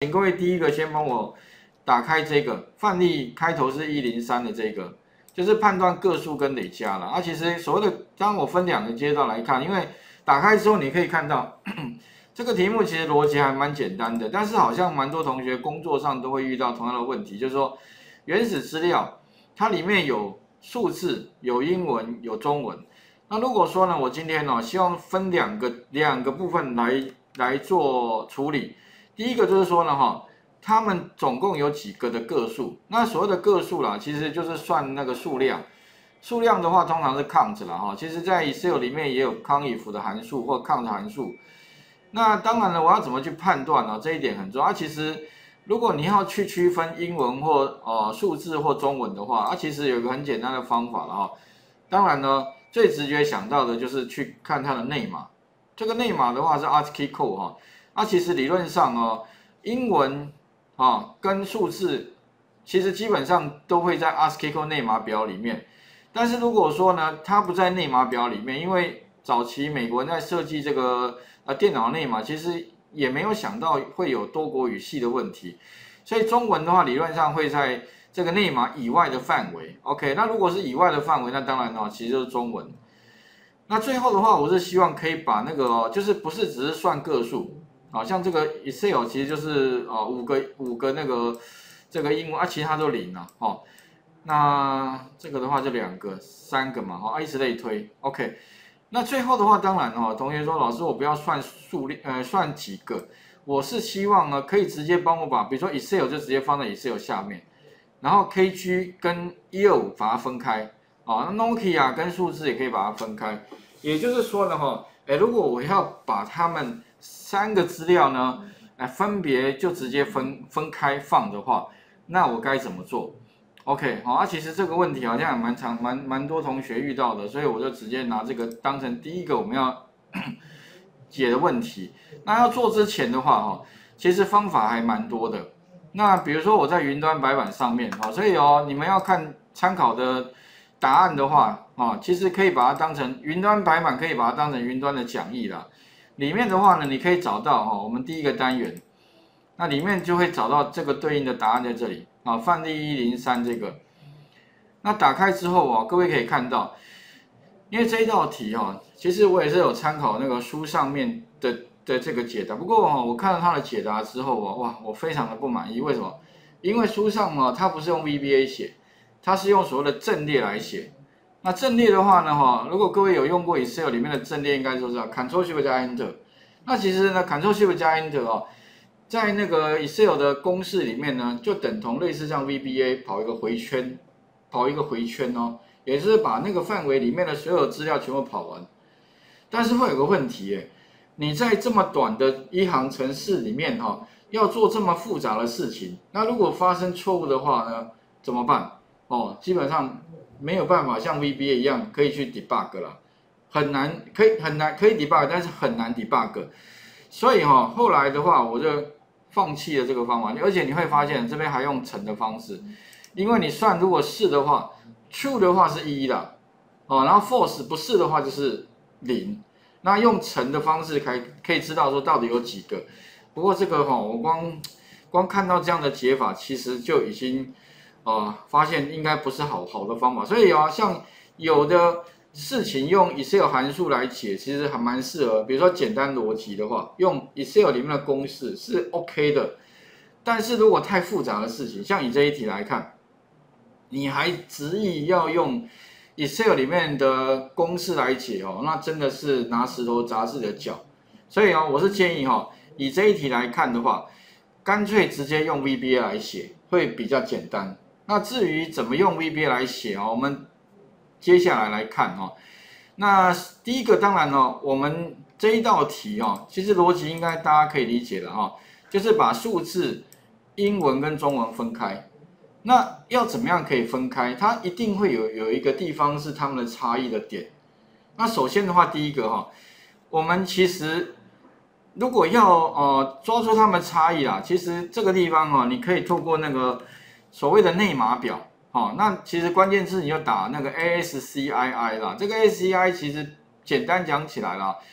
请各位第一个先帮我打开这个范例，开头是103的这个，就是判断个数跟累加了。其实所谓的，当我分2个阶段来看，因为打开之后你可以看到这个题目其实逻辑还蛮简单的，但是好像蛮多同学工作上都会遇到同样的问题，就是说原始资料它里面有数字、有英文、有中文。那如果说呢，我今天希望分两个部分来做处理。第一个就是说呢，他们总共有几个的个数？那所谓的个数啦，其实就是算那个数量。数量的话，通常是 count 啦，其实在 Excel 里面也有 conif 的函数或 count 函数。那当然了，我要怎么去判断呢？这一点很重要。其实如果你要去区分英文或数字或中文的话，其实有一个很简单的方法了当然呢，最直觉想到的就是去看它的内码。这个内码的话是 ASCII code 其实理论上英文跟数字其实基本上都会在 ASCII code 内码表里面。但是如果说呢，它不在内码表里面，因为早期美国人在设计这个电脑内码，其实也没有想到会有多国语系的问题，所以中文的话理论上会在这个内码以外的范围。OK， 那如果是以外的范围，那当然其实就是中文。那最后的话，我是希望可以把那个就是不是只是算个数，像这个 Excel 其实就是五个那个这个英文其他都0了那这个的话就2个、3个嘛以此类推。OK， 那最后的话，当然同学说老师我不要算数量，算几个，我是希望呢可以直接帮我把，比如说 Excel 就直接放在 Excel 下面，然后 KG 跟125把它分开。那 Nokia 跟数字也可以把它分开，也就是说呢，如果我要把它们3个资料呢，分别就直接分开放的话，那我该怎么做 ？OK， 其实这个问题好像也蛮多同学遇到的，所以我就直接拿这个当成第一个我们要解的问题。那要做之前的话，其实方法还蛮多的。那比如说我在云端白板上面，所以你们要看参考的答案的话，其实可以把它当成云端白板，可以把它当成云端的讲义啦。里面的话呢，你可以找到我们第一个单元，那里面就会找到这个对应的答案在这里范例103这个。那打开之后各位可以看到，因为这一道题其实我也是有参考那个书上面的这个解答，不过我看到它的解答之后哇，我非常的不满意。为什么？因为书上它不是用 VBA 写。它是用所谓的阵列来写。那阵列的话呢，如果各位有用过 Excel 里面的阵列，应该都知道 Ctrl+Shift 加 Enter。那其实呢 ，Ctrl+Shift 加 Enter 在那个 Excel 的公式里面呢，就等同类似像 VBA 跑一个回圈也就是把那个范围里面的所有资料全部跑完。但是会有个问题你在这么短的一行程式里面要做这么复杂的事情，那如果发生错误的话呢，怎么办？基本上没有办法像 VBA 一样可以去 debug 了，很难可以 debug， 但是很难 debug。所以后来的话我就放弃了这个方法，而且你会发现这边还用乘的方式，因为你算如果是的话 ，true 的话是1啦，然后 false 不是的话就是0。那用乘的方式可以知道说到底有几个。不过这个我光看到这样的解法，其实就已经发现应该不是好的方法。所以像有的事情用 Excel 函数来解，其实还蛮适合。比如说简单逻辑的话，用 Excel 里面的公式是 OK 的。但是如果太复杂的事情，像以这一题来看，你还执意要用 Excel 里面的公式来解那真的是拿石头砸自己的脚。所以我是建议以这一题来看的话，干脆直接用 VBA 来写会比较简单。那至于怎么用 VBA 来写我们接下来来看那第一个当然我们这一道题其实逻辑应该大家可以理解了就是把数字、英文跟中文分开。那要怎么样可以分开？它一定会有一个地方是它们的差异的点。那首先的话，第一个我们其实如果要抓出它们差异啦，其实这个地方你可以透过那个所谓的内码表那其实关键字你就打那个 ASCII 啦。这个 ASCII 其实简单讲起来啦，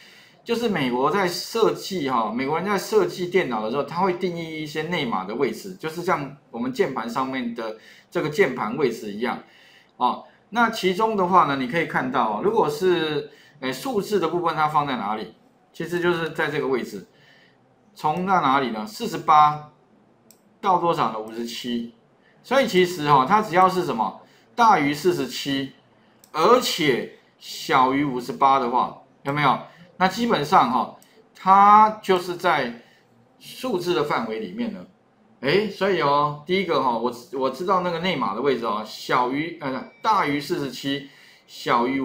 就是美国在设计美国人在设计电脑的时候，他会定义一些内码的位置，就是像我们键盘上面的这个键盘位置一样那其中的话呢，你可以看到如果是数字的部分，它放在哪里？其实就是在这个位置，从哪里呢？48到多少呢？57。所以其实它只要是什么大于47，而且小于58的话，有没有？那基本上它就是在数字的范围里面了。所以第一个我知道那个内码的位置大于47，小于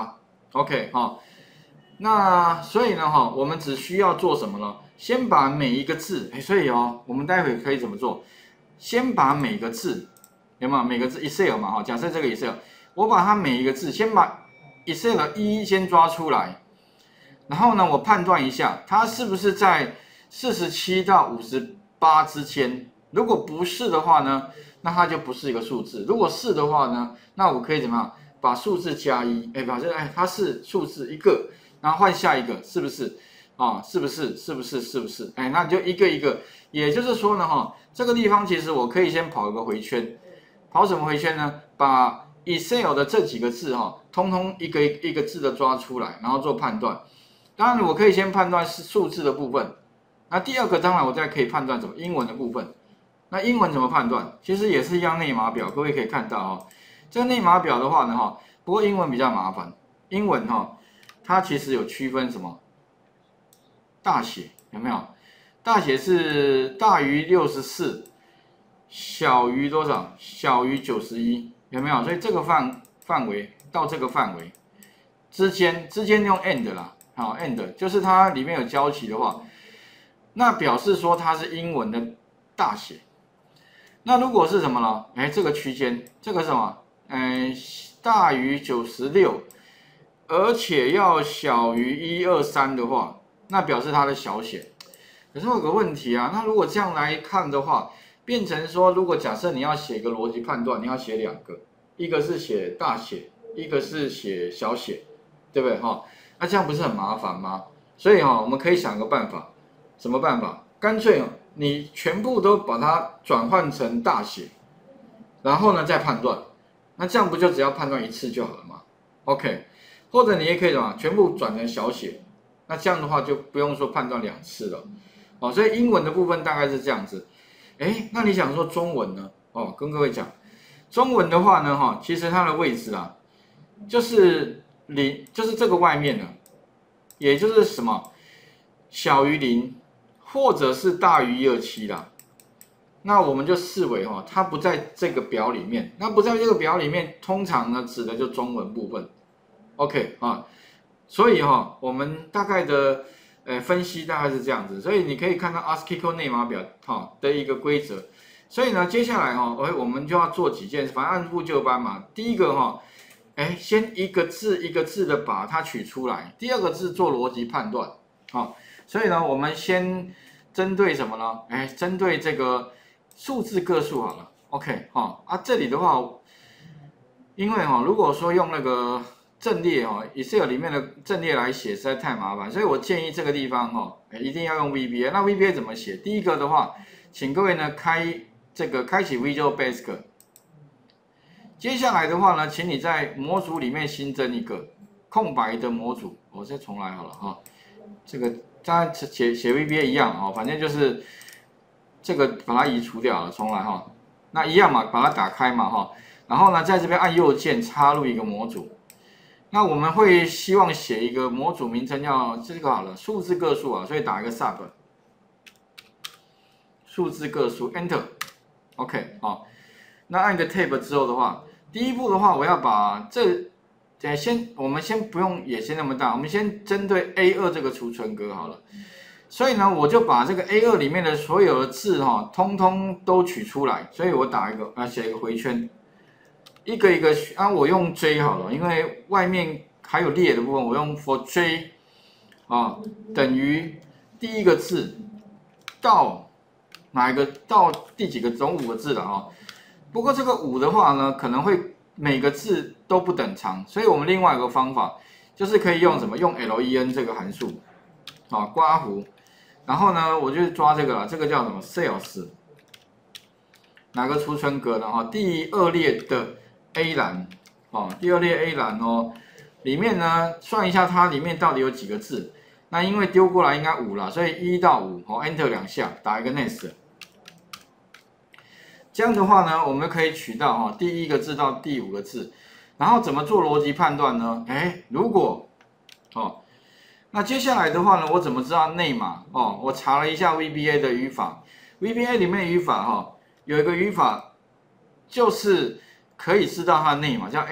58。OK 那所以呢我们只需要做什么呢？先把每一个字，所以我们待会可以怎么做？先把每个字有没有？每个字 Excel 嘛假设这个 Excel， 我把它每一个字先把 Excel 的先抓出来。然后呢，我判断一下，它是不是在47到58之间？如果不是的话呢，那它就不是一个数字。如果是的话呢，那我可以怎么样？把数字加1，表示它是数字一个，然后换下一个，是不是？是不是？是不是？是不是？那你就一个一个。也就是说呢，这个地方其实我可以先跑一个回圈，跑什么回圈呢？把 Excel 的这几个字通通一个一个字的抓出来，然后做判断。当然，我可以先判断是数字的部分。那第二个，当然我再可以判断什么英文的部分。那英文怎么判断？其实也是一样内码表，各位可以看到这个内码表的话呢不过英文比较麻烦。英文它其实有区分什么？大写有没有？大写是大于64，小于多少？小于91，有没有？所以这个范围到这个范围之间用 and 啦。and 就是它里面有交集的话，那表示说它是英文的大写。那如果是什么呢？这个区间，这个什么？大于96，而且要小于123的话，那表示它的小写。可是有个问题那如果这样来看的话，变成说，如果假设你要写一个逻辑判断，你要写2个，一个是写大写，一个是写小写，对不对那这样不是很麻烦吗？所以我们可以想个办法，什么办法？干脆你全部都把它转换成大写，然后呢再判断，那这样不就只要判断一次就好了吗 ？OK， 或者你也可以全部转成小写，那这样的话就不用说判断2次了。所以英文的部分大概是这样子。那你想说中文呢？跟各位讲，中文的话呢其实它的位置就是就是这个外面呢，也就是什么小于0，或者是大于127啦。那我们就视为它不在这个表里面。那不在这个表里面，通常呢指的就中文部分。OK 所以我们大概的分析大概是这样子。所以你可以看到 ASCII code 内码表的一个规则。所以呢，接下来我们就要做几件事，反正按部就班嘛。第一个先一个字一个字的把它取出来。第二个字做逻辑判断。所以呢，我们先针对什么呢？针对这个数字个数好了。OK 这里的话，因为如果说用那个阵列Excel 里面的阵列来写实在太麻烦，所以我建议这个地方一定要用 VBA。那 VBA 怎么写？第一个的话，请各位呢开启 Visual Basic。接下来的话呢，请你在模组里面新增一个空白的模组。我再重来好了这个当然写 VBA 一样反正就是这个把它移除掉了，重来那一样嘛，把它打开嘛然后呢，在这边按右键插入一个模组。那我们会希望写一个模组名称叫这个好了，数字个数所以打一个 sub 数字个数 Enter。OK 那按个 Tab 之后的话，第一步的话，我要把我们先不用野心那么大，我们先针对 A2 这个储存格好了。所以呢，我就把这个 A2 里面的所有的字通通都取出来。所以我打一个写一个回圈，一个一个我用 J 好了，因为外面还有列的部分，我用 for J 等于第一个字到哪一个到第几个，总5个字了不过这个5的话呢，可能会每个字都不等长，所以我们另外一个方法就是可以用什么？用 len 这个函数啊，刮胡，然后呢，我就抓这个了，这个叫什么 sales， 哪个储存格呢？哈，第2列的 A 栏，哦，第2列 A 栏哦，里面呢算一下它里面到底有几个字。那因为丢过来应该5啦，所以1到5，哦 ，Enter 2下，打一个 Next。这样的话呢，我们可以取到哈第1个字到第5个字，然后怎么做逻辑判断呢？哎，如果哦，那接下来的话呢，我怎么知道内码？哦，我查了一下 VBA 的语法 ，VBA 里面的语法哈，有一个语法就是可以知道它的内码，叫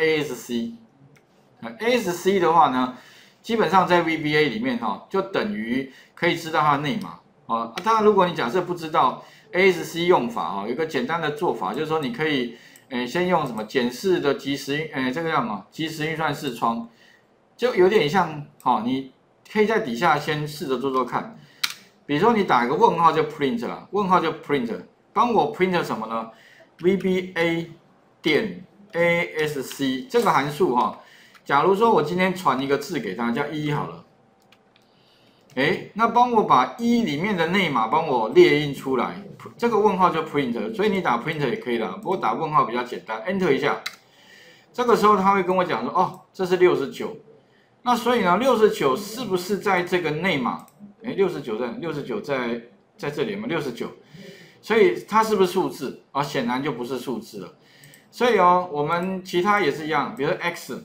ASC。ASC 的话呢，基本上在 VBA 里面哈，就等于可以知道它的内码。哦，当然如果你假设不知道 ASC 用法哈，有一个简单的做法，就是说你可以先用什么检视的即时这个叫什么即时运算视窗，就有点像你可以在底下先试着做做看。比如说你打一个问号就 print 了，问号就 print， 帮我 print 什么呢 ？VBA 点 ASC 这个函数哈，假如说我今天传一个字给他叫1好了。那帮我把1里面的内码帮我列印出来，这个问号就 print， 所以你打 print 也可以啦，不过打问号比较简单 ，enter 一下，这个时候他会跟我讲说，哦，这是69，那所以呢，69是不是在这个内码？69在这里嘛，69，所以它是不是数字啊？显然就不是数字了，所以哦，我们其他也是一样，比如说 x，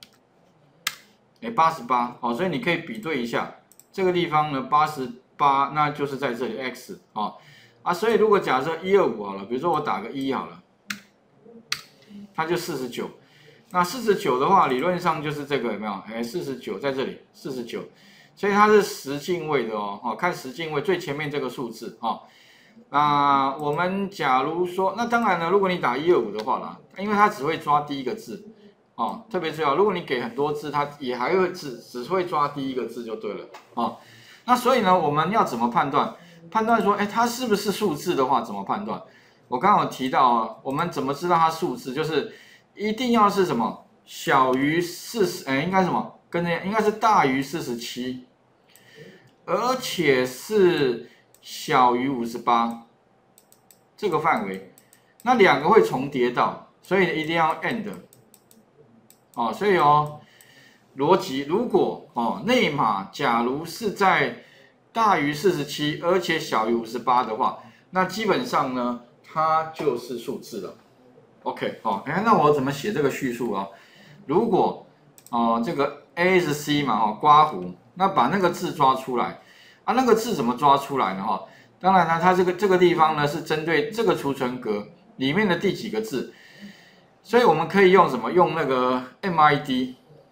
88，好，所以你可以比对一下。这个地方呢，88，那就是在这里 x 所以如果假设125好了，比如说我打个1好了，它就49。那49的话，理论上就是这个有没有？49在这里49，所以它是10进位的哦。看10进位最前面这个数字那我们假如说，那当然呢，如果你打125的话啦，因为它只会抓第1个字。特别重要。如果你给很多字，它也还会只会抓第1个字就对了那所以呢，我们要怎么判断？判断说，它是不是数字的话，怎么判断？我刚刚有提到我们怎么知道它数字？就是一定要是什么小于40，应该什么？跟着应该是大于47，而且是小于58这个范围。那2个会重叠到，所以一定要 and。所以逻辑如果内码假如是在大于47，而且小于58的话，那基本上呢，它就是数字了。OK， 那我怎么写这个叙述啊？如果这个 ASC 嘛刮胡，那把那个字抓出来那个字怎么抓出来呢？当然呢，它这个地方呢是针对这个储存格里面的第几个字。所以我们可以用什么？用那个 MID。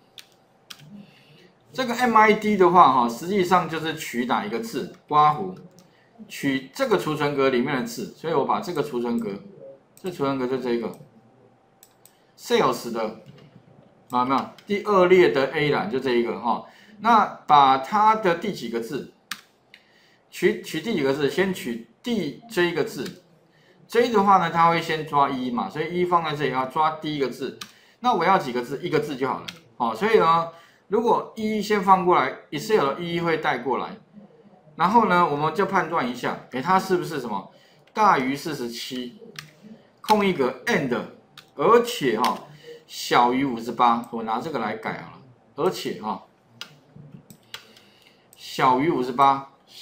这个 MID 的话，实际上就是取哪一个字，刮胡，取这个储存格里面的字。所以我把这个储存格，这储存格就这个 ，sales 的有没有？第2列的 A 栏就这一个那把它的第几个字，取第几个字？先取这一个字。J 的话呢，它会先抓1嘛，所以1放在这里要抓第1个字。那我要几个字？1个字就好了。所以呢，如果1先放过来 ，Excel 1会带过来，然后呢，我们就判断一下，它是不是什么大于47，空一格 and， 而且小于58，我拿这个来改好了，而且小于58，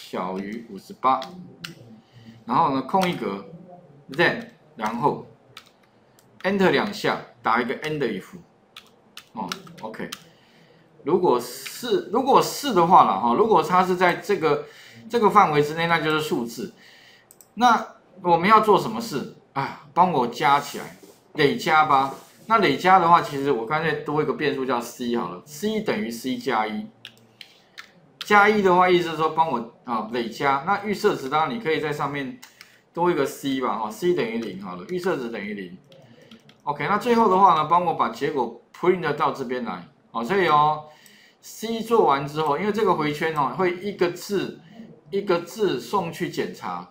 然后呢，空一格。then 然后 enter 2下，打一个 end if OK。如果是的话啦如果它是在这个范围之内，那就是数字。那我们要做什么事帮我加起来，累加吧。那累加的话，其实我干脆多一个变数叫 c 好了 ，c 等于 c 加1。加1的话，意思是说帮我累加。那预设值当然你可以在上面多一个 c 吧，c 等于0好了，预设值等于0。OK， 那最后的话呢，帮我把结果 print 到这边来，所以C 做完之后，因为这个回圈会一个字送去检查，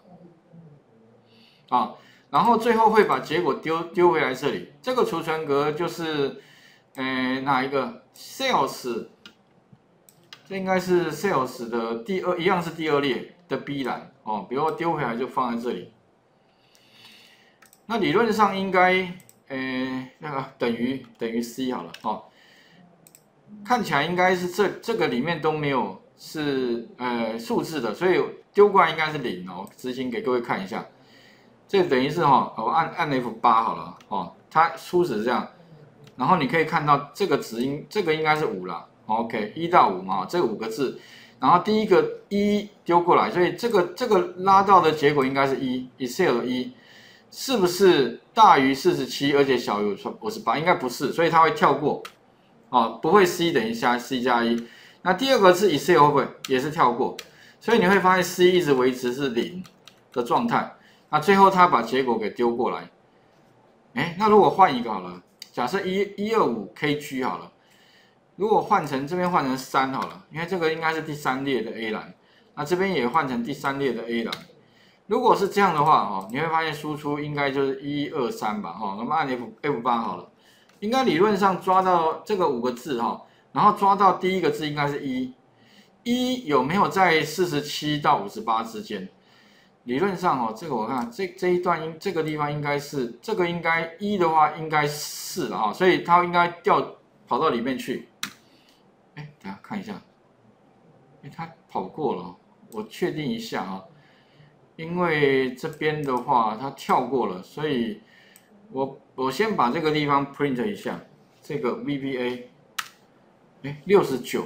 然后最后会把结果丢回来这里。这个储存格就是哪一个 sales， 这应该是 sales 的一样是第二列的 B 栏哦，比如说丢回来就放在这里。那理论上应该，那个等于 C 好了哦，看起来应该是这个里面都没有是数字的，所以丢过来应该是0哦。执行给各位看一下，这等于是哈，我按 F8好了哦，它初始是这样，然后你可以看到这个值这个应该是5啦 ，OK， 1到5嘛，这5个字，然后第一个1丢过来，所以这个拉到的结果应该是1 ，Excel 的1。是不是大于47，而且小于58？应该不是，所以它会跳过，哦，不会 C 等于C 加1。那第二个是 Excel 会不会也是跳过？所以你会发现 C 一直维持是0的状态。那最后它把结果给丢过来。那如果换一个好了，假设125 KG 好了，如果换成这边换成3好了，因为这个应该是第3列的 A 栏，那这边也换成第3列的 A 栏。如果是这样的话，哦，你会发现输出应该就是1、2、3吧，哈，我们按 F8好了，应该理论上抓到这个5个字哈，然后抓到第一个字应该是1有没有在47到58之间？理论上哦，这个我看这一段这个地方应该是这个应该1的话应该是了哈，所以它应该跑到里面去。等下看一下，它跑过了，我确定一下啊。因为这边的话，它跳过了，所以我先把这个地方 print 一下，这个 VBA， 69，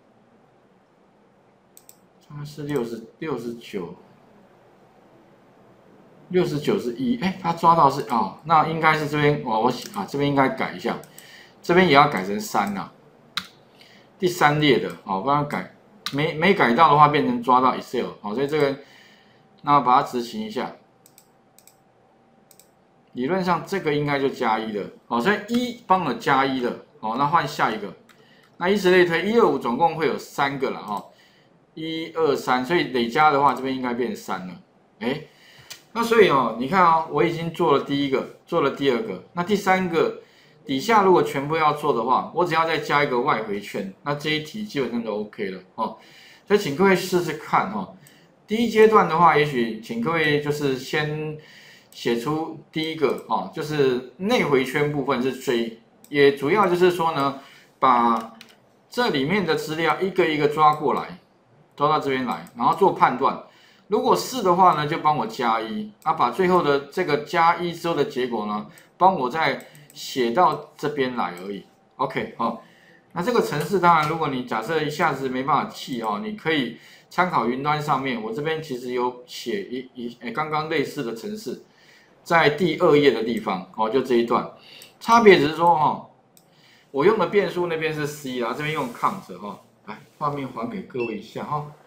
它是69是1，它抓到是哦，那应该是这边这边应该改一下，这边也要改成3啦，第3列的哦，不然改没改到的话，变成抓到 Excel 哦，所以这个。那把它执行一下，理论上这个应该就加1了，哦，所以1帮我加1了，哦，那换下一个，那以此类推，1、2、5总共会有3个了哈，1、2、3，所以累加的话，这边应该变3了，那所以哦，你看哦，我已经做了第一个，做了第二个，那第3个底下如果全部要做的话，我只要再加一个外回圈，那这一题基本上就 OK 了哦，所以请各位试试看哈。第一阶段的话，也许请各位就是先写出第一个哦，就是内回圈部分是追，也主要就是说呢，把这里面的资料一个一个抓过来，抓到这边来，然后做判断。如果是的话呢，就帮我加1，把最后的这个加1之后的结果呢，帮我再写到这边来而已。OK 哦，那这个程式当然，如果你假设一下子没办法记哦，你可以。参考云端上面，我这边其实有写刚刚类似的程式，在第2页的地方哦，就这一段，差别只是说哈，我用的变数那边是 C 啦，这边用 count 哈，来画面还给各位一下哈。